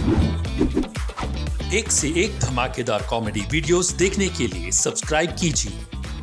एक से एक धमाकेदार कॉमेडी वीडियोस देखने के लिए सब्सक्राइब कीजिए।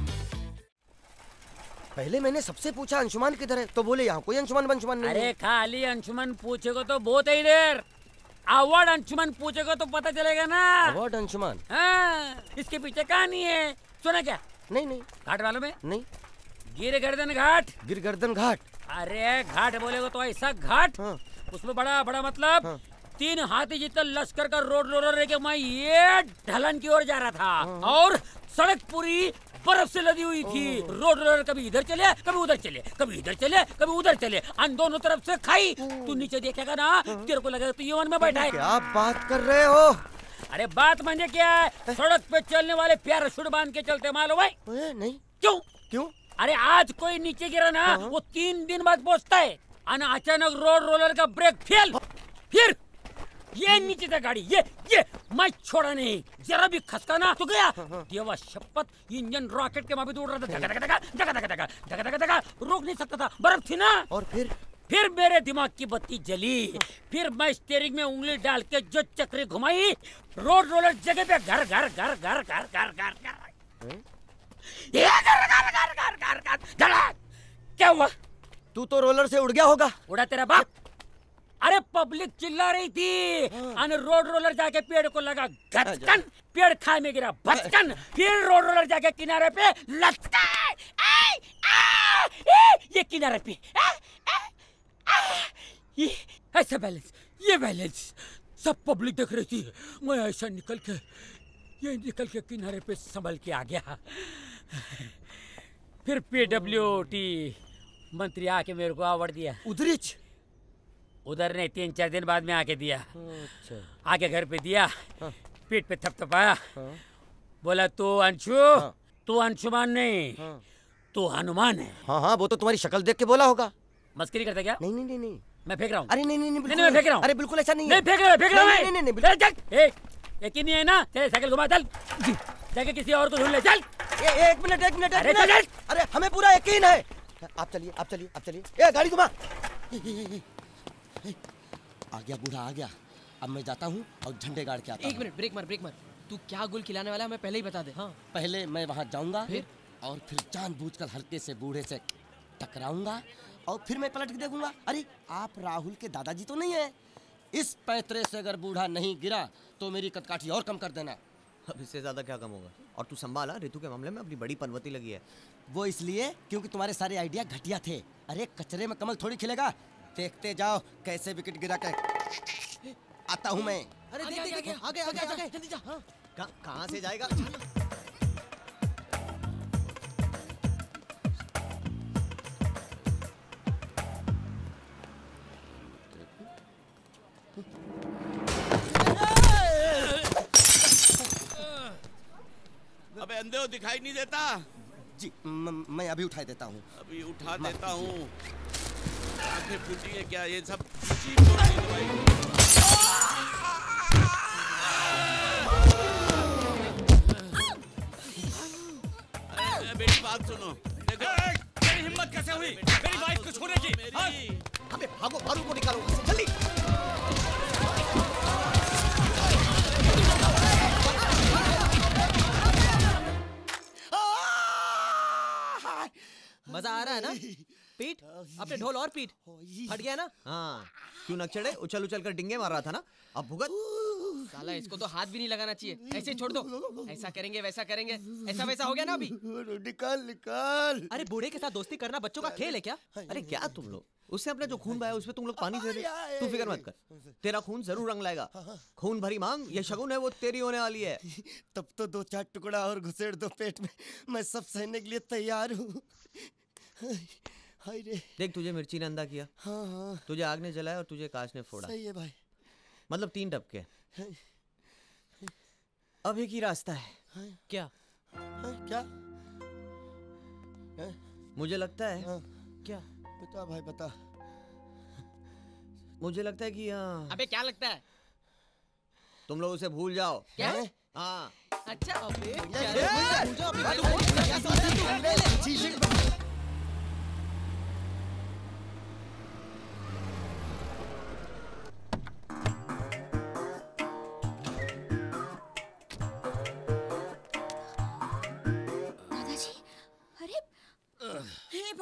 पहले मैंने सबसे पूछा अंशुमान किधर है, तो बोले यहाँ कोई अंशुमान नहीं। अरे खाली अंशुमान पूछेगा तो बहुत ही देर, अवार्ड अंशुमान पूछेगा तो पता चलेगा ना। अवार्ड अंशुमान? हाँ, इसके पीछे कहानी है, सुना क्या? नहीं। घाट वालों में? नहीं। गिरगर्दन घाट। गिरगर्दन घाट? अरे घाट बोलेगा तो ऐसा घाट। हाँ। उसमें बड़ा मतलब। हाँ। 3 हाथी जितना लश्कर का रोड रोलर लेके मैं ये ढलान की ओर जा रहा था। हाँ। और सड़क पूरी बर्फ से लदी हुई थी। रोड रोलर कभी इधर चले, कभी उधर चले, कभी इधर चले, कभी उधर चले, अन दोनों तरफ से खाई। तू नीचे देखेगा ना, तेरे को लगेगा तू यमन में बैठा है। क्या बात कर रहे हो? अरे बात माने क्या है, सड़क पे चलने वाले पैराशूट बांध के चलते मालूम है? नहीं। क्यों? अरे आज कोई नीचे गिरा ना, वो 3 दिन बाद पहुंचता है। अचानक रोड रोलर का ब्रेक फेल, फिर ये नीचे था गाड़ी, ये मैं छोड़ा नहीं, जरा भी खसका ना तो गया। देवा शपथ, इंजन रॉकेट के माफी उड़ रहा था, धका रोक नहीं सकता था, बर्फ थी ना। और फिर मेरे दिमाग की बत्ती जली। फिर मैं स्टीयरिंग में उंगली डाल के जो चक्री घुमाई, रोड रोलर जगह पे घर क्या हुआ? तू तो रोलर से उड़ गया होगा। उड़ा तेरा बाप। अरे पब्लिक चिल्ला रही थी, रोड रोलर जाके पेड़ को लगा घचकन, पेड़ खाई में गिरा भचकन, फिर रोड रोलर जाके किनारे पे लटका। ये किनारे पे ये ऐसा बैलेंस, ये बैलेंस सब पब्लिक देख रही थी। मैं ऐसा निकल के किनारे पे संभल के आ गया। फिर PWT मंत्री आके मेरे को अवार्ड दिया। उधर नहीं, 3-4 दिन बाद में आके दिया। अच्छा। आके घर पे दिया। हाँ। पीठ पे थपथपाया। हाँ। बोला तू अंशु, हाँ। तू अंशुमान नहीं, हाँ। तू हनुमान है। हाँ, वो तो तुम्हारी शक्ल देख के बोला होगा। मस्करी करता क्या? नहीं। मैं फेंक रहा हूँ। अरे नहीं, मैं फेंक रहा हूँ। अरे बिल्कुल ऐसा नहीं है। फेंक रहा है। नहीं। एक ही नहीं है ना, चल साइकिल घुमा, चल जाके किसी और को ढूंढ ले, चल। एक मिनट। अरे हमें पूरा यकीन है। आप चलिए। ए गाड़ी घुमा। आ गया बूढ़ा, आ गया। अब मैं जाता हूँ और झंडे गाड़ के आता हूँ। एक मिनट, ब्रेक मार। तू क्या गुल खिलाने वाला है, मैं पहले ही बता दे। हाँ। पहले मैं वहाँ जाऊंगा, फिर जानबूझकर हल्के से बूढ़े से टकराऊंगा, और फिर मैं पलट के देखूंगा, अरे आप राहुल के दादाजी तो नहीं है। इस पैतरे से अगर बूढ़ा नहीं गिरा तो मेरी कदकाठी और कम कर देना। अब इससे ज्यादा क्या कम होगा? और तू संभाला, ऋतु के मामले में अपनी बड़ी पनवती लगी है। वो इसलिए क्योंकि तुम्हारे सारे आइडिया घटिया थे। अरे कचरे में कमल थोड़ी खिलेगा। देखते जाओ कैसे विकेट गिरा के आता हूँ मैं। अरे देख, आगे जल्दी जा। हाँ। कहाँ से जाएगा? अबे अंधे हो, दिखाई नहीं देता? जी मैं अभी उठा देता हूँ। अभी उठा देता हूँ। आंखें फूटी है क्या? ये सब बेटी बात सुनो। तेरी हिम्मत कैसे हुई मेरी वाइफ को छूने की? अबे भागो, भालू को निकालो जल्दी। मजा आ रहा है ना? पीट अपने ढोल और पीट। हट गया ना? हाँ, क्यों नक्चड़े उछल कर डिंगे मार रहा था ना, अब भुगत। साला इसको तो हाथ भी नहीं लगाना चाहिए, ऐसे ही छोड़ दो। ऐसा करेंगे वैसा करेंगे, ऐसा वैसा हो गया ना अभी। निकाल। अरे बूढ़े के साथ दोस्ती करना बच्चों का खेल है क्या? अरे क्या तुम लोग, उससे अपना जो खून बहाया उसमें तुम लोग पानी फेर रहे। तू फिक्र मत कर, तेरा खून जरूर रंग लाएगा। खून भरी मांग, ये शगुन है वो तेरी होने वाली है। तब तो 2-4 टुकड़ा और घुसेड़ दो पेट में, मैं सब सहने के लिए तैयार हूँ। देख, तुझे मिर्ची ने अंधा किया। हाँ। तुझे आग ने जलाया और तुझे कांच ने फोड़ा। सही है भाई। मतलब 3 टपके। अब एक ही रास्ता है। क्या? मुझे लगता है। क्या? बता भाई बता। मुझे लगता है कि अबे क्या लगता है? तुम लोग उसे भूल जाओ। क्या? हाँ। अच्छा अबे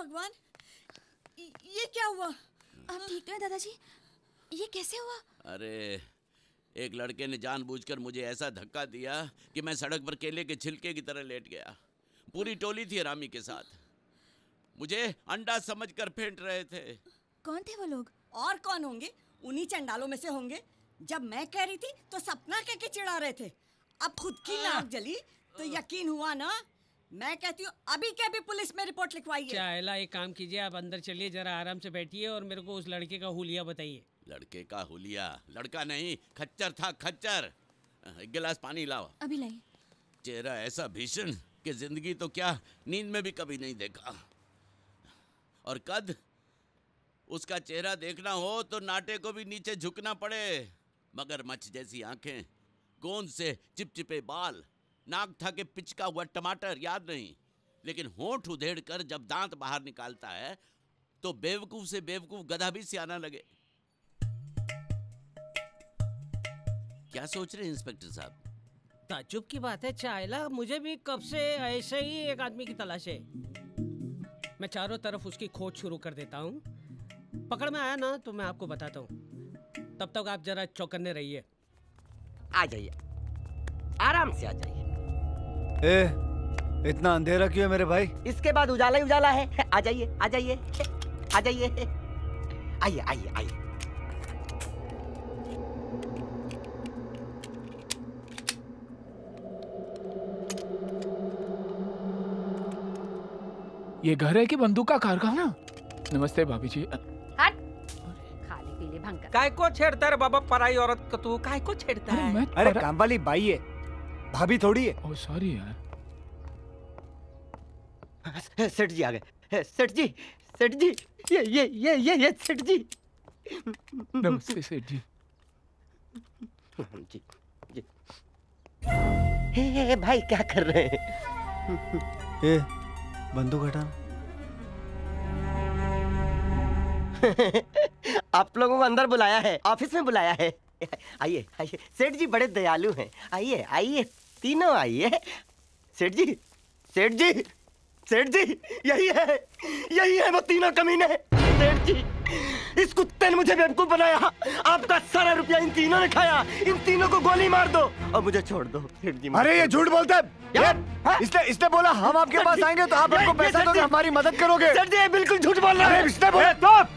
भगवान, ये क्या हुआ? आप ठीक तो हैं दादाजी? ये कैसे हुआ? अरे एक लड़के ने जानबूझकर मुझे ऐसा धक्का दिया कि मैं सड़क पर केले के छिलके की तरह लेट गया। पूरी टोली थी रामी के साथ, मुझे अंडा समझकर फेंट रहे थे। कौन थे वो लोग? और कौन होंगे? उन्हीं चंडालों में से होंगे। जब मैं कह रही थी तो सपना कह के चिढ़ा रहे थे। अब खुद की नाक जली तो यकीन हुआ ना। मैं कहती हूँ अभी के अभी पुलिस में रिपोर्ट लिखवाइए। चाहेला एक काम कीजिए, आप अंदर चलिए, जरा आराम से बैठिए और मेरे को उस लड़के का हुलिया बताइए। लड़के का हुलिया? लड़का नहीं, खच्चर था, खच्चर। एक गिलास पानी लाओ। अभी लाइए। चेहरा ऐसा भीषण कि जिंदगी तो क्या नींद में भी कभी नहीं देखा। और कद उसका चेहरा देखना हो तो नाटे को भी नीचे झुकना पड़े। मगरमच्छ जैसी आंखें, गोंद से चिपचिपे बाल, नाक था के पिचका हुआ टमाटर, याद नहीं, लेकिन होंठ उधेड़ कर जब दांत बाहर निकालता है तो बेवकूफ से बेवकूफ गधा भी सियाना लगे। क्या सोच रहे हैं इंस्पेक्टर साहब? ताज्जुब की बात है चाहेला, मुझे भी कब से ऐसे ही एक आदमी की तलाश है। मैं चारों तरफ उसकी खोज शुरू कर देता हूँ। पकड़ में आया ना तो मैं आपको बताता हूँ। तब तक आप जरा चौकन्ने रहिए। आ जाइए, आराम से आ जाइए। इतना अंधेरा क्यों है मेरे भाई? इसके बाद उजाला ही उजाला है। आ जाइए, आ जाइए, आ जाइए, आइए आइए आइए। ये घर है कि बंदूक का कारखाना? नमस्ते भाभी जी। हट, खाली पीले भंकर। काय को छेड़ता है बाबा पराई औरत को? तू काय को छेड़ता है? अरे काम वाली बाई है, भाभी थोड़ी है। ओह सॉरी यार। सेठ जी आ गए। सेठ जी, सेठ जी, ये सेठ जी। नमस्ते सेठ जी। जी जी। हे भाई क्या कर रहे हैं? बंदूक हटाना। आप लोगों को अंदर बुलाया है, ऑफिस में बुलाया है। आइए आइए, सेठ जी बड़े दयालु हैं। आइए आइए, तीनों आइए। सेठ जी, सेठ जी, सेठ जी, यही है वो तीनों कमीने। सेठ जी, इस कुत्ते ने मुझे बेवकूफ बनाया। आपका सारा रुपया इन तीनों ने खाया। इन तीनों को गोली मार दो और मुझे छोड़ दो। सेठ जी, अरे ये झूठ बोलता है। इसने बोला हम आपके पास आएंगे तो आप हमको पैसा दोगे, हमारी मदद करोगे। सेठ जी बिल्कुल झूठ बोल रहा है। इसने बोला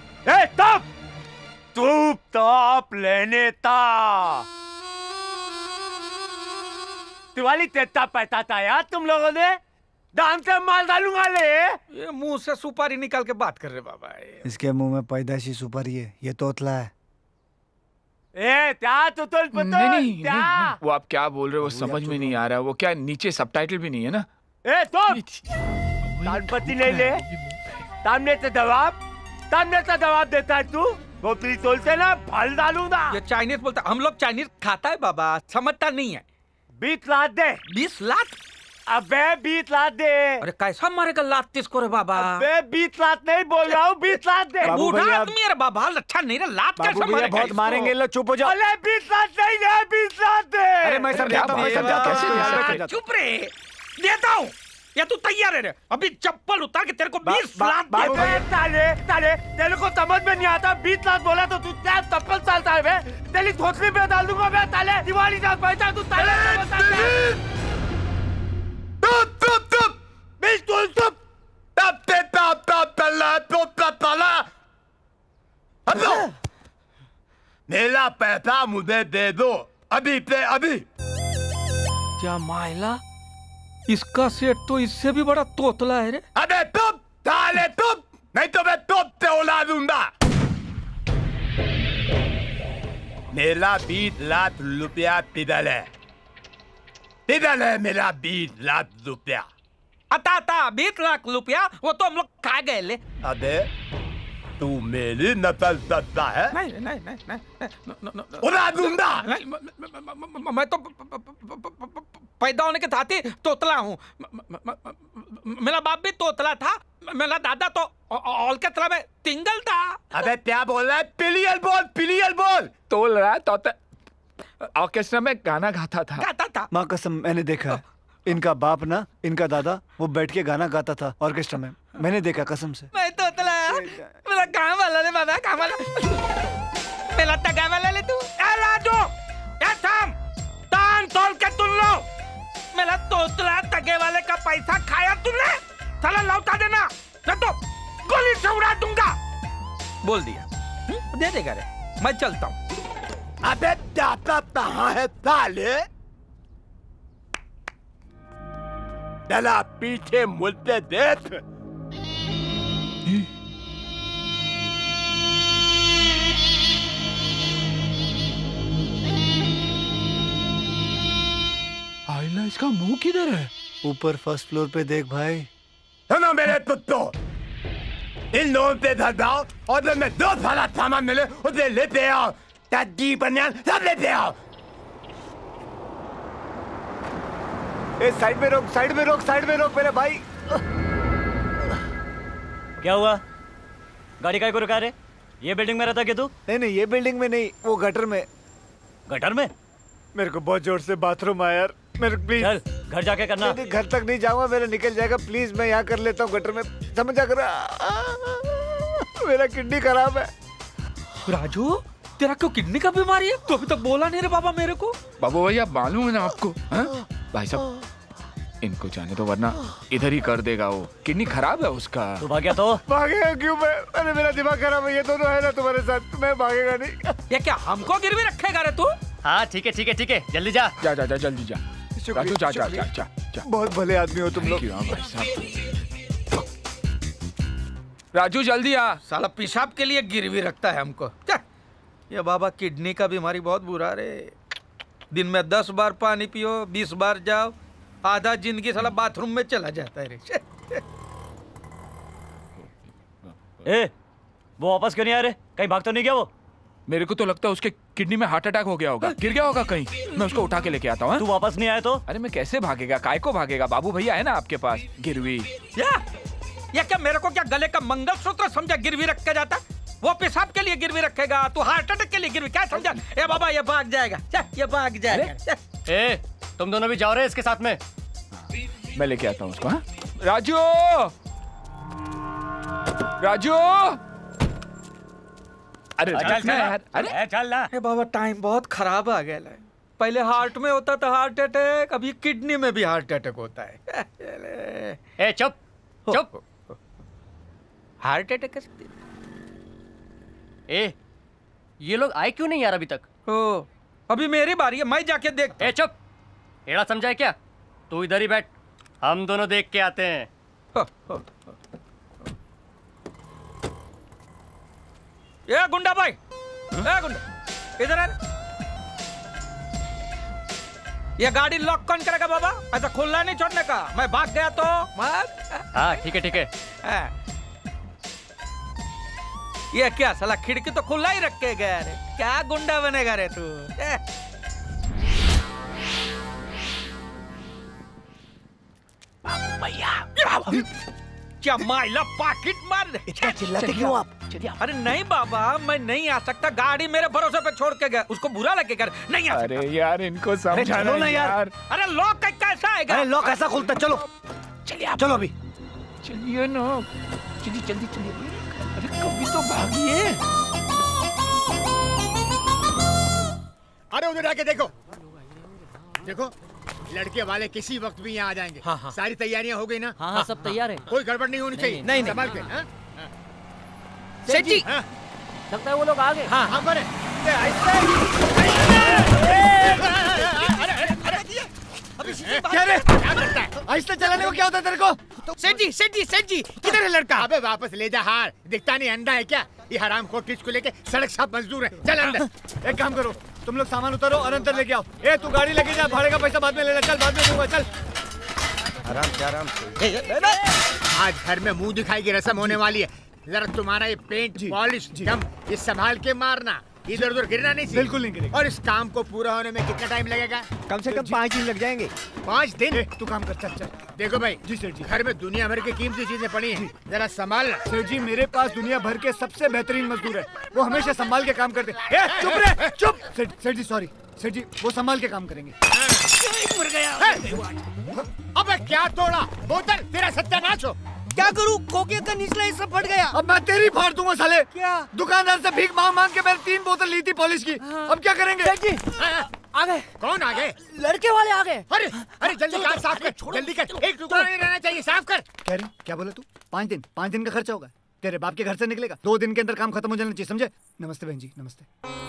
टॉप लेने था। दिवाली तेता पैता था यार तुम लोगों ने। दाम से माल डालूंगा ले। ये मुंह से सुपारी निकाल के बात कर रहे बाबा। इसके मुंह में पैदाइशी सुपारी है, ये तोतला है। क्या तुतुल पुतुल? नहीं, वो आप क्या बोल रहे हो वो समझ में नहीं आ रहा। वो क्या नीचे सबटाइटल भी नहीं है ना? तानपति नहीं ले, सामने से जवाब देता है तू। गोपी तोलते ना फल डालूंगा। ये चाइनीज बोलता, हम लोग चाइनीज खाता है बाबा, समझता नहीं है। 20 लाख दे। 20 लाख? अबे 20 लाख दे। अरे कैसा मारेगा लात किसको रे बाबा? अबे 20 लाख नहीं बोल रहा हूँ, 20 लाख दे। बूढ़ा आदमी है रे बाबा, अच्छा नहीं रे, लात कैसे मारेगा? बहुत मारेंगे, लो चुप हो जाओ। अरे 20 लाख नहीं दे, 20 लाख दे। अरे मैं समझाता हूँ। चुप रे, देता हूँ। या तू तैयार है रे? अभी चप्पल उतार के तेरे को 20 लाख तेरे को समझ में नहीं आता। 20 लाख बोला तो तू क्या चप्पल चालता है बे? तेरी धोतली पे डाल दूंगा मैं ताले। दिवाली तक बैठा तू ताले। मेरा पैसा मुझे दे दो अभी पे अभी। क्या मायला, इसका सेठ तो इससे भी बड़ा तोतला है रे। अबे तुम ताले तुम, नहीं तो मैं तुम पे उड़ा दूंगा। मेरा 20 लाख रुपया किधर है? किधर है मेरा 20 लाख रुपया? आता 20 लाख रुपया वो तो हम लोग खा गए ले। अबे तू मेरी नकल करता है? नहीं उड़ा दूंगा। मैं तो पैदा होने के साथ ही तोतला हूँ। मेरा बाप भी तोतला था, मेरा दादा तो ऑलकतरा में तिंगल था। अबे क्या बोल रहा है? पिलियल बोल, पिलियल बोल। तोल रहा है तो ऑर्केस्ट्रा में गाना गाता था। माँ कसम मैंने देखा है। इनका बाप ना, इनका दादा वो बैठ के गाना गाता था ऑर्केस्ट्रा में। मैंने देखा कसम से। मैं तोतला मेरा काम वाला ने बाबा काम वाला मेरा टगा वाला ले तू। ए राजू ए थाम तान तोल के तुम लो। मेरा तोतला टगे वाले का पैसा खाया तुमने, साला लौटा देना नहीं तो गोली से उड़ा दूंगा। बोल दिया दे देगा रे, मैं चलता हूँ। अबे दाता कहाँ है साले? चला पीछे मुड़ते देख। आइला इसका मुंह किधर है? ऊपर फर्स्ट फ्लोर पे देख भाई। सुनो मेरे कुत्तो, इन लोगों पे धर जाओ और जब मैं 2 साल सामान मिले उसे लेते आओ। टड्डी बनियान सब लेते आओ। ए साइड में रोक, साइड में रोक, साइड में रोक मेरे भाई। क्या हुआ? गाड़ी काहे को रुका रहे? ये बिल्डिंग में रहता क्या तू? नहीं ये बिल्डिंग में नहीं, वो गटर में। गटर में? मेरे को बहुत जोर से बाथरूम आया यार, मेरे प्लीज। चल घर जाके करना। नहीं, घर तक नहीं जाऊंगा, मेरा निकल जाएगा। प्लीज मैं यहाँ कर लेता हूँ गटर में, समझ आ कर। मेरा किडनी खराब है। राजू तेरा क्यों किडनी का बीमारी है? तू अभी तक बोला नहीं रे बाबा मेरे को। बाबू भैया मालूम है ना आपको? भाई साहब इनको जाने तो वरना इधर ही कर देगा वो। किडनी खराब है उसका। तू भाग गया तो? भागेगा क्यों मैं? अरे मेरा दिमाग खराब है, ये दोनों है ना तुम्हारे साथ, मैं भागेगा नहीं। ये क्या हमको गिरवी रखेगा रे तू? हाँ ठीक है ठीक है ठीक है, जल्दी जा। जा जा जा जल्दी जा। राजू जा जा जा जा जा। बहुत भले आदमी हो तुम लोग। भाई साहब राजू जल्दी आ। साला पेशाब के लिए गिरवी रखता है हमको। ये बाबा किडनी का बीमारी बहुत बुरा रे। दिन में 10 बार पानी पियो, 20 बार जाओ, आधा जिंदगी साला बाथरूम में चला जाता है रे। ए, वो वापस क्यों नहीं आ रहे? कहीं भाग तो नहीं गया वो? मेरे को तो लगता है उसके किडनी में हार्ट अटैक हो गया होगा, गिर गया होगा कहीं। मैं उसको उठा के लेके आता हूँ। तू वापस नहीं आया तो? अरे मैं कैसे भागेगा? काय को भागेगा? बाबू भैया है ना आपके पास गिरवी। या क्या मेरे को क्या गले का मंगलसूत्र समझा गिरवी रख के जाता? वो पेशाब के लिए गिरवी रखेगा, तू हार्ट अटैक के लिए गिरवी क्या समझा? ए बाबा ये भाग जाएगा, ये भाग जाएगा। ए तुम दोनों भी जाओ रहे इसके साथ में। मैं लेके आता हूँ उसको। हाँ राजू राजू अरे चल यार। अरे चल ना। ए बाबा टाइम बहुत खराब आ गया है। पहले हार्ट में होता था हार्ट अटैक, अभी किडनी में भी हार्ट अटैक होता है। ए चुप चुप। हार्ट अटैक ए ये लोग आए क्यों नहीं यार अभी तक? ओ अभी मेरी बारी है, मैं जाके देख। ए चुप, एड़ा समझा है क्या? तू इधर ही बैठ, हम दोनों देख के आते हैं। ये गुंडा भाई, ए गुंडा इधर आ। ये गाड़ी लॉक कौन करेगा बाबा? ऐसा खुला नहीं छोड़ने का। मैं भाग गया तो हाँ ठीक है ठीक है। ये क्या साला खिड़की तो खुला ही रख के गया रे। क्या गुंडा बनेगा रे तू? क्या माइला पाकिट मार दे। इतना चिल्लाते क्यों आप? अरे नहीं बाबा मैं नहीं आ सकता, गाड़ी मेरे भरोसे पे छोड़ के गया, उसको बुरा लगे कर नहीं आ सकता। अरे यार इनको समझाना ना यार। अरे लॉक कैसा आएगा? अरे लॉक ऐसा खुलता, चलो चलिए आप। चलो अभी चलिए ना, चलिए जल्दी चलिए। अरे कभी तो भागिए। अरे उधर आके देखो, देखो लड़के वाले किसी वक्त भी यहाँ आ जाएंगे। हाँ। सारी तैयारियां हो गई ना? हाँ सब तैयार है। कोई गड़बड़ नहीं होनी चाहिए। नहीं संभाल के। सेठ जी लगता है वो लोग आ गए। हाँ हाँ बने। क्या रे? आहिस्ता चलाने को क्या होता है तेरे को? सेठ जी किधर है लड़का? अबे वापस ले जा हार, दिखता नहीं अंधा है क्या? ये हराम खोर को लेके सड़क साफ मजदूर है। चल अंदर। एक काम करो, तुम लोग सामान उतारो और अंदर लेके आओ। ए तू गाड़ी लेके जा, भाड़े का पैसा बाद में ले ले। चल बाद में दूंगा, चल आराम से। आज घर में मुंह दिखाई की रस्म होने वाली है। जरा तुम्हारा ये पेंट पॉलिश दम ये संभाल के मारना, इधर उधर गिरना नहीं चाहिए। बिल्कुल नहीं गिरेगा। और इस काम को पूरा होने में कितना टाइम लगेगा? कम से कम 5 दिन लग जाएंगे। 5 दिन? तू काम कर, चल चल। देखो भाई जी सेठ जी, घर में दुनिया भर की कीमती चीजें पड़ी हैं, जरा संभाल। सेठ जी मेरे पास दुनिया भर के सबसे बेहतरीन मजदूर है, वो हमेशा संभाल के काम करते। चुप रे चुप। सेठ जी सॉरी, सेठ जी वो संभाल के काम करेंगे। अबे क्या तोड़ा? बोतल तेरा सत्यानाश हो। क्या करूं? खोके का निचला हिस्सा फट गया। अब मैं तेरी फाड़ दूंगा साले। क्या? दुकानदार से भीख मांग मांग के मैंने 3 बोतल ली थी पॉलिश की। अब क्या करेंगे? आ गए। कौन आ गए? लड़के वाले आ गए। अरे अरे जल्दी कार साफ कर, जल्दी कर, एक टुकड़ा नहीं रहना चाहिए, साफ कर। कह रही क्या बोला तू? 5 दिन का खर्चा होगा। तेरे बाप के घर से निकलेगा, 2 दिन के अंदर काम खत्म हो जाना चाहिए, समझे? नमस्ते बहन जी, नमस्ते।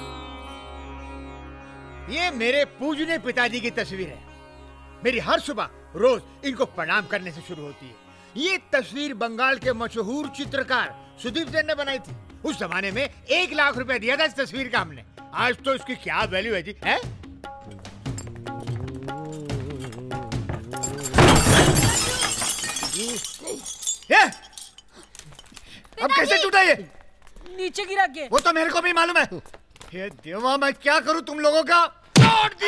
ये मेरे पूजनीय पिताजी की तस्वीर है। मेरी हर सुबह रोज इनको प्रणाम करने से शुरू होती है। ये तस्वीर बंगाल के मशहूर चित्रकार सुदीप सेन ने बनाई थी। उस जमाने में 1 लाख रुपए दिया था इस तस्वीर का हमने। आज तो इसकी क्या वैल्यू है जी, है? अब कैसे टूटा ये? नीचे गिरा के। वो तो मेरे को भी मालूम है। ये देवा, मैं क्या करूं तुम लोगों का? तोड़ दी,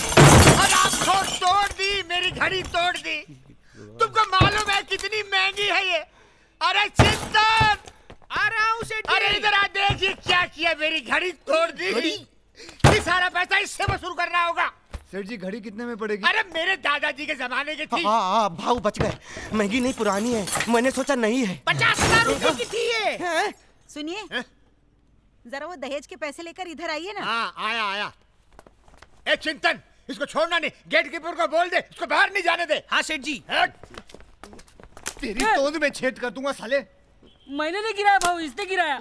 तोड़ दी, मेरी घड़ी तोड़ दी। तुमको मालूम है कितनी महंगी है ये? अरे चिंतन, आ रहा हूँ सेठ जी। अरे इधर आ, देख ये क्या किया, मेरी घड़ी तोड़ दी। ये सारा पैसा इससे वसूल करना होगा। सेठ जी घड़ी कितने में पड़ेगी? अरे मेरे दादाजी के जमाने की थी। हाँ भाव बच गए, महंगी नहीं पुरानी है, मैंने सोचा नहीं है। 50,000 रुपए की थी ये। सुनिए, जरा वो दहेज के पैसे लेकर इधर आइए ना। हाँ आया। ए चिंतन, इसको छोड़ना नहीं, गेट कीपर को बोल दे इसको बाहर नहीं जाने दे। हाँ सेठ जी। तेरी तोंद में छेद कर दूंगा साले। मैंने नहीं गिराया भाऊ, इसने गिराया।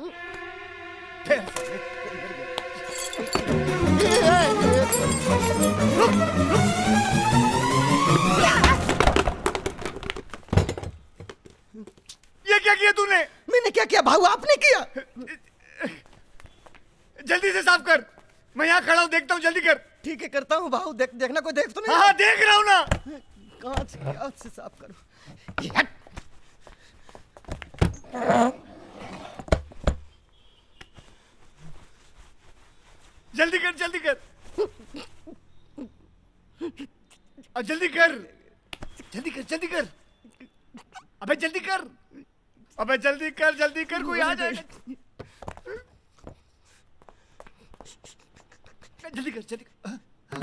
ये क्या किया तूने? मैंने क्या किया भाऊ, आपने किया। जल्दी से साफ कर, मैं यहाँ खड़ा हूँ, देखता हूँ, जल्दी कर। ठीक है करता हूँ भाऊ, देखना कोई देख तो नहीं। हाँ देख रहा हूँ ना। कहाँ से साफ करूँ? जल्दी कर, जल्दी कर, जल्दी कर, जल्दी कर, जल्दी कर, अबे जल्दी कर, अबे जल्दी कर, जल्दी कर, कोई आ जाएगा। जल्दी कर, जल्दी कर।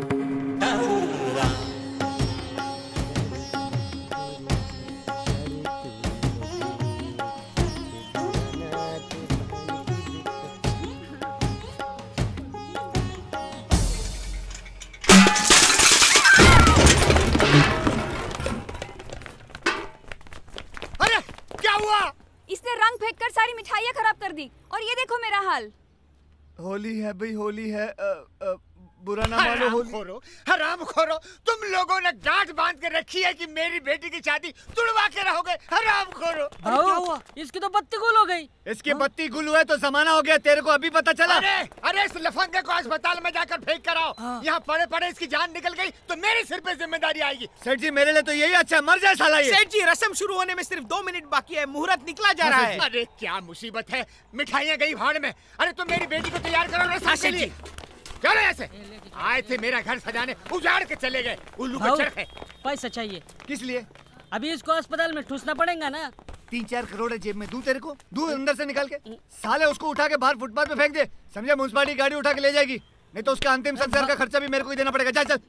इसने रंग फेंककर सारी मिठाइयाँ खराब कर दी और ये देखो मेरा हाल। होली है भाई, होली है, बुरा ना मानो। होली हराम खोरो, तुम लोगों ने गांठ बांध के रखी है कि मेरी बेटी की शादी तुड़वा के रहोगे। हराम खोरो। क्या हुआ? इसकी तो बत्ती गुल हो गई। इसकी बत्ती गुल हुआ है तो जमाना हो गया, तेरे को अभी पता चला? अरे इस लफंगे को अस्पताल में जाकर फेंक कर आओ। यहाँ पड़े पड़े इसकी जान निकल गई तो मेरे सिर पे जिम्मेदारी आएगी। सेठ जी मेरे लिए तो यही अच्छा, मर जाए साला ये। सेठ जी रस्म शुरू होने में सिर्फ 2 मिनट बाकी है, मुहूर्त निकला जा रहा है। अरे क्या मुसीबत है, मिठाइयाँ गई भाड़ में। अरे तुम मेरी बेटी को तैयार करो रस्म के लिए। चलो ऐसे आए थे मेरा घर सजाने, उजाड़ के चले गए। उल्लू का चरख है। पैसा चाहिए। किस लिए? अभी इसको अस्पताल में ठूसना पड़ेगा ना। 3-4 करोड़ है जेब में, दूं तेरे को? दूं अंदर से निकाल के? साले उसको उठा के बाहर फुटपाथ पे फेंक दे, समझे? म्युनिसिपालिटी गाड़ी उठा के ले जाएगी, नहीं तो उसका अंतिम संस्कार का खर्चा भी मेरे को ही देना पड़ेगा। चल चल।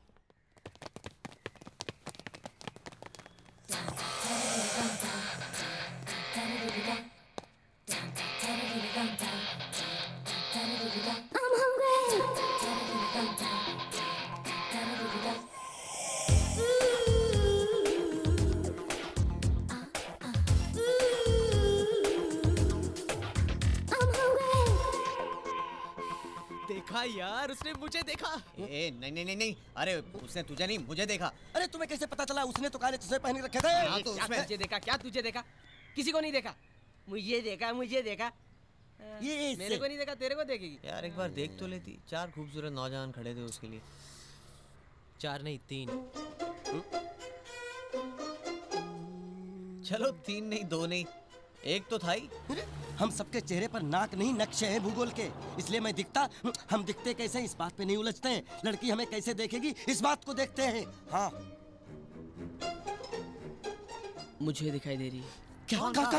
देखा यार, उसने मुझे देखा। नहीं, अरे उसने तुझे नहीं मुझे देखा। अरे तुम्हें कैसे पता चला? उसने तो काले चश्मे पहन के रखे थे। हाँ, तो उसमें तुझे देखा क्या? तुझे देखा? किसी को नहीं देखा। मुझे देखा। ये मेरे को नहीं देखा, तेरे को देखेगी यार। एक बार देख तो लेती। 4 खूबसूरत नौजवान खड़े थे उसके लिए। 4 नहीं 3। चलो 3 नहीं 2 नहीं, 1 तो था ही। हम सबके चेहरे पर नाक नहीं नक्शे हैं भूगोल के, इसलिए मैं दिखता, हम दिखते कैसे इस बात पे नहीं उलझते हैं। लड़की हमें कैसे देखेगी इस बात को देखते हैं। हाँ मुझे दिखाई दे रही है। क्या?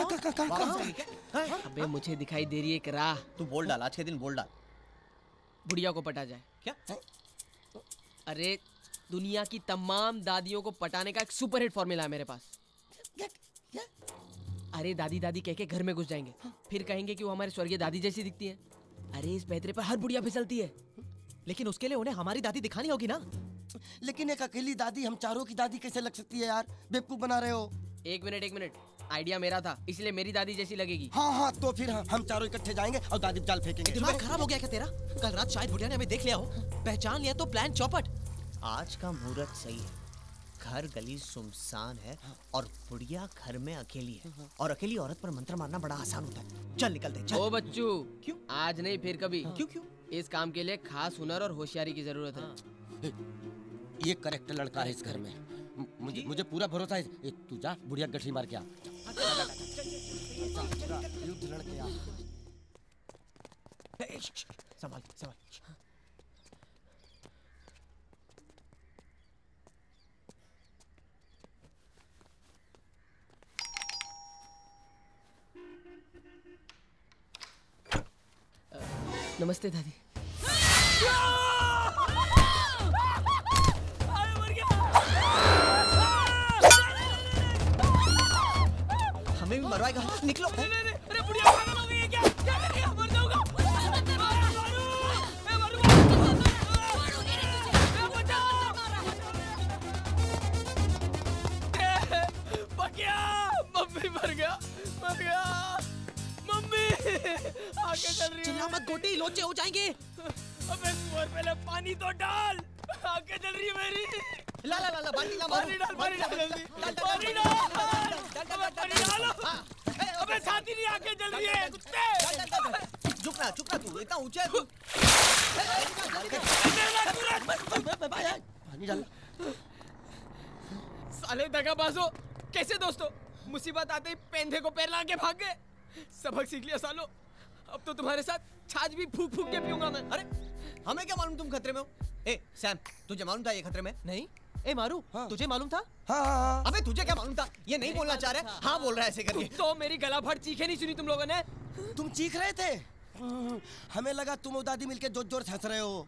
अबे मुझे दिखाई दे रही है एक राह। तू बोल डाल, आज के दिन बोल डाल। बुढ़िया को पटा जाए क्या? अरे दुनिया की तमाम दादियों को पटाने का एक सुपरहिट फॉर्मूला है मेरे पास। अरे दादी दादी कह के घर में घुस जाएंगे, फिर कहेंगे कि वो हमारे स्वर्गीय दादी जैसी दिखती है। अरे इस पैतरे पर हर बुढ़िया फिसलती है। लेकिन उसके लिए उन्हें हमारी दादी दिखानी होगी ना। लेकिन एक अकेली दादी हम चारों की दादी कैसे लग सकती है यार? बेवकूफ बना रहे हो। एक मिनट, आइडिया मेरा था, इसलिए मेरी दादी जैसी लगेगी। हाँ, तो फिर हम चारों इकट्ठे जाएंगे और दादी जाल फेंकेंगे। दिमाग खराब हो गया क्या तेरा? कल रात शायद बुढ़िया ने हमें देख लिया हो, पहचान लिया तो प्लान चौपट। आज का मुहूर्त सही है, घर गली सुनसान है और बुढ़िया घर में अकेली है, और अकेली औरत पर मंत्र मारना बड़ा आसान होता है। चल निकलते हैं। ओ बच्चू, क्यों? आज नहीं फिर कभी। क्यों? इस काम के लिए खास हुनर और होशियारी की जरूरत है। ये करेक्ट लड़का है इस घर में, मुझे पूरा भरोसा है। तू जा बुढ़िया गठरी मार के आ। संभाल। नमस्ते दादी। हमें भी मरवाएगा, निकलो। अरे बुढ़िया पागल हो गई है क्या? क्या कर रही है? मर जाऊंगा। मम्मी मर गया। मम्मी आगे चल रही है। चिल्ला मत गोटी, लोचे हो जाएंगे। अबे कुंवर पहले पानी तो डाल। आगे चल रही है मेरी। ला पानी डाल जल्दी। पानी डालो। अबे साथी नहीं आगे चल रही है कुत्ते। झुकना तू, इतना ऊंचा है तू। पानी डाल। साले दगाबाजो, कैसे दोस्तों? मुसीबत आते ही पेंधे को पैर लाके भाग गए। सबक सीख लिया सालो। अब तो तुम्हारे साथ छाछ भी फूक के पीऊंगा मैं। अरे हमें क्या मालूम तुम खतरे में हो? ए सैम, तुझे मालूम था ये खतरे में? नहीं। ए मारू, तुझे मालूम था? हाँ। अबे तुझे क्या मालूम था? ये नहीं बोलना चाह रहा है, हाँ बोल रहा है ऐसे करके। तो मेरी गला फाड़ चीखे नहीं सुनी तुम लोगों ने? तुम चीख रहे थे? हमें लगा तुम और दादी मिलके जोर से हंस रहे हो।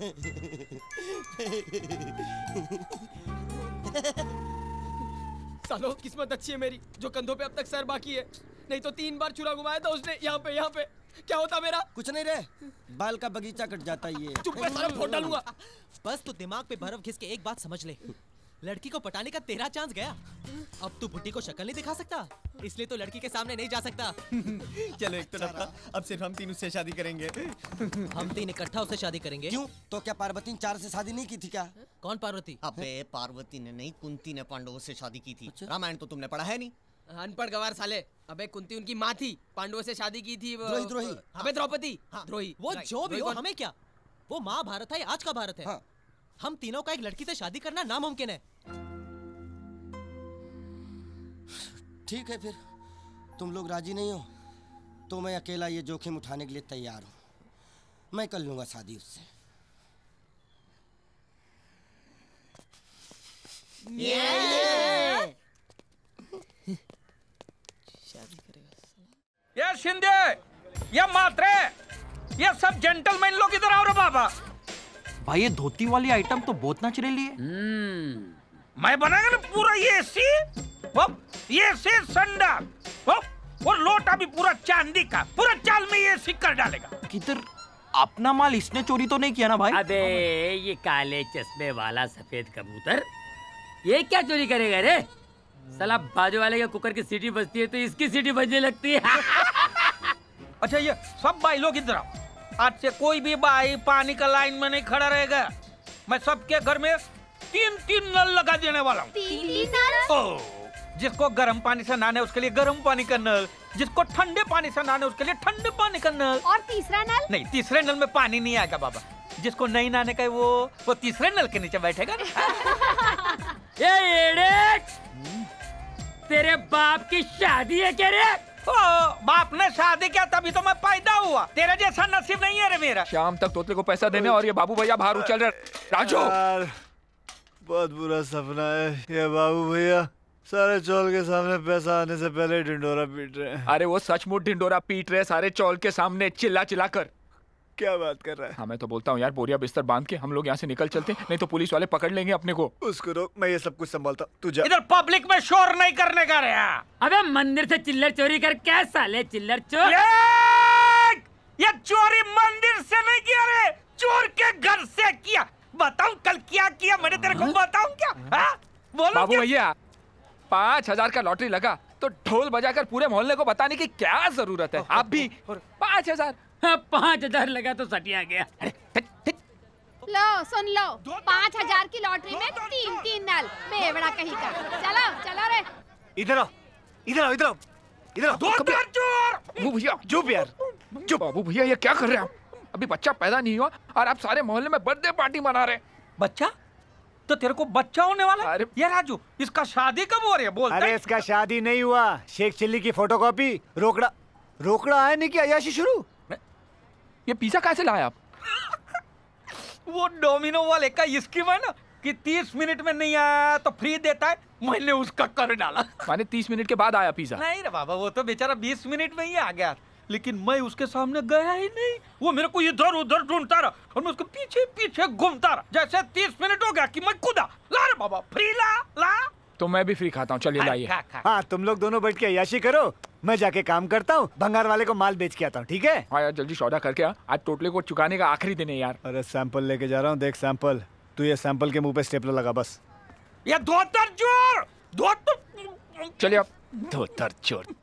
सालो किस्मत अच्छी है मेरी जो कंधों पे अब तक सर बाकी है, नहीं तो 3 बार छुरा घुमाया था उसने। यहाँ पे क्या होता मेरा? कुछ नहीं रे, बाल का बगीचा कट जाता ये। चुप है साला, फोड़ डालूंगा। बस तू दिमाग पे बर्फ घिस के एक बात समझ ले, लड़की को पटाने का तेरा चांस गया। अब तू बुड्ढी को शक्ल नहीं दिखा सकता, इसलिए तो लड़की के सामने नहीं जा सकता। चलो एक तरफ का, अब सिर्फ हम 3 उससे शादी करेंगे। हम 3 इकट्ठा उससे शादी करेंगे। क्यों? तो क्या पार्वती ने 4 से शादी नहीं की थी क्या? कौन पार्वती? अबे पार्वती ने नहीं, कुंती ने पांडवों से शादी की थी। रामायण तो तुमने पढ़ा है नहीं? अनपढ़ गवार साले। अबे कुंती उनकी माँ थी, पांडवों से शादी की थी। द्रोही। अबे द्रौपदी। द्रोही। वो जो भी हो, हमें क्या? वो महाभारत है, आज का भारत है। हम तीनों का एक लड़की से शादी करना नामुमकिन है। ठीक है, फिर तुम लोग राजी नहीं हो तो मैं अकेला ये जोखिम उठाने के लिए तैयार हूँ। मैं कर लूंगा शादी उससे। ये शिंदे, ये मात्रे, ये सब जेंटलमैन लोग इधर आओ रे बाबा। भाई ये धोती वाली आइटम तो बहुत नेचुरली है। मैं बनाएगा ना पूरा ये संडा और लोटा भी पूरा चांदी का, पूरा चाल में ये सिक्कर डालेगा। किधर अपना माल इसने चोरी तो नहीं किया ना भाई? अबे ये काले चश्मे वाला सफेद कबूतर ये क्या चोरी करेगा रे? साला बाजू वाले के कुकर की सीटी बजती है तो इसकी सीटी बजने लगती है। अच्छा ये सब भाई लोग इधर आओ। आज से कोई भी भाई पानी का लाइन में नहीं खड़ा रहेगा। मैं सबके घर में 3 नल लगा देने वाला हूँ। 3 नल? जिसको गर्म पानी से नहाने उसके लिए गर्म पानी का नल, जिसको ठंडे पानी से नहाने उसके लिए ठंडे पानी का नल। और तीसरा नल? नहीं, तीसरे नल में पानी नहीं आएगा बाबा। जिसको नहीं नहाने का वो तीसरे नल के नीचे बैठेगा। तेरे बाप की शादी है क्या रे? बाप ने शादी किया तभी तो मैं पैदा हुआ। तेरे जैसा नसीब नहीं है रे मेरा। शाम तक तोतले को पैसा देने और ये बाबू भैया बाहर उछल रहे। राजू, बहुत बुरा सपना है ये। बाबू भैया सारे चौल के सामने पैसा आने से पहले ही ढिंडोरा पीट रहे हैं। अरे वो सचमुच ढिंडोरा पीट रहे सारे चौल के सामने चिल्ला चिल्ला कर। क्या बात कर रहा है? हाँ मैं तो बोलता हूँ यार, बोरिया बिस्तर बांध के हम लोग यहाँ से निकल चलते, नहीं तो पुलिस वाले पकड़ लेंगे अपने को। उसको रोक, मैं ये सब कुछ संभालता हूँ, तू जा। इधर पब्लिक में शोर नहीं करने का रे। अबे मंदिर से चिल्लर चोरी कर क्या साले चिल्लर चोर? ये चोरी मंदिर से नहीं किया रे, चोर के घर से किया। बताऊं कल क्या किया मैंने तेरे को, बताऊं क्या? बोलो बाबू भैया 5000 का लॉटरी लगा तो ढोल बजाकर पूरे मोहल्ले को बताने की क्या जरूरत है? आप भी 5000। 5000 लगा तो सटिया गया। लो सुन लो, 5000 की लॉटरी में 3 नल बेवड़ा कहीं का। चलो चलो रे। इधर आओ, इधर आओ, इधर आओ, इधर आओ। बाबू भैया चुप यार, चुप। बाबू भैया ये क्या कर रहे हैं आप? अभी बच्चा पैदा नहीं हुआ और आप सारे मोहल्ले में बर्थडे पार्टी मना रहे। बच्चा? तो तेरे को बच्चा होने वाला? अरे ये राजू, इसका शादी कब हो रही है? बोलता अरे इसका शादी नहीं हुआ, शेख चिल्ली की फोटोकॉपी। रोकड़ा आया नहीं कि अयाशी शुरू। ये पिज्जा कहाँ से लाया आप? वो डोमिनो वाले का स्कीम है ना कि 30 मिनट में नहीं आया तो फ्री देता है, मैंने उसका कर डाला। माने 30 मिनट के बाद आया पिज्जा? नहीं रे बाबा, वो तो बेचारा 20 मिनट में ही आ गया, लेकिन मैं उसके सामने गया ही नहीं। वो मेरे को इधर उधर ढूंढता रहा और मैं उसके पीछे पीछे घूमता रहा। जैसे 30 मिनट हो गया कि मैं कूदा। ला रे बाबा, फ्री ला। तो मैं भी फ्री खाता हूँ, चलिए लाइए। हाँ तुम लोग दोनों बैठ के अय्याशी करो, मैं जाके काम करता हूँ, भंगार वाले को माल बेच के आता हूँ, ठीक है? हाँ यार जल्दी सौदा करके आ, आज टोटले को चुकाने का आखिरी दिन है यार। अरे सैंपल लेके जा रहा हूँ, देख सैंपल। तू ये सैंपल के मुंह पे स्टेपलर लगा बस। ये धोतर चोर, चलिए आप। धोतर चोर